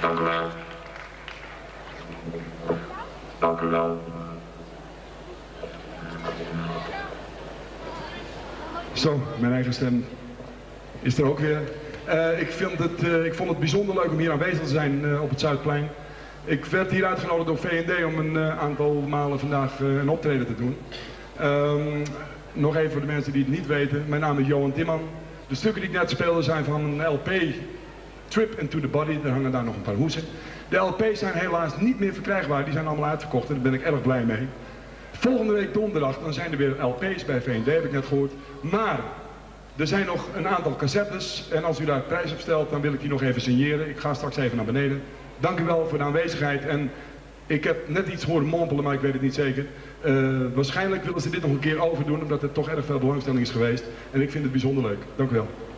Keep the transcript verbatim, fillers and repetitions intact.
Dank u wel. Dank u wel. Zo, mijn eigen stem is er ook weer. Uh, ik, vind het, uh, ik vond het bijzonder leuk om hier aanwezig te zijn uh, op het Zuidplein. Ik werd hier uitgenodigd door V N D om een uh, aantal malen vandaag uh, een optreden te doen. Um, nog even voor de mensen die het niet weten. Mijn naam is Johan Timman. De stukken die ik net speelde zijn van een L P, Trip into the Body. Er hangen daar nog een paar hoesen. De L P's zijn helaas niet meer verkrijgbaar. Die zijn allemaal uitverkocht en daar ben ik erg blij mee. Volgende week donderdag dan zijn er weer L P's bij V N D, heb ik net gehoord. Maar er zijn nog een aantal cassettes en als u daar prijs op stelt, dan wil ik die nog even signeren. Ik ga straks even naar beneden. Dank u wel voor de aanwezigheid en ik heb net iets horen mompelen, maar ik weet het niet zeker. Uh, waarschijnlijk willen ze dit nog een keer overdoen, omdat er toch erg veel belangstelling is geweest. En ik vind het bijzonder leuk. Dank u wel.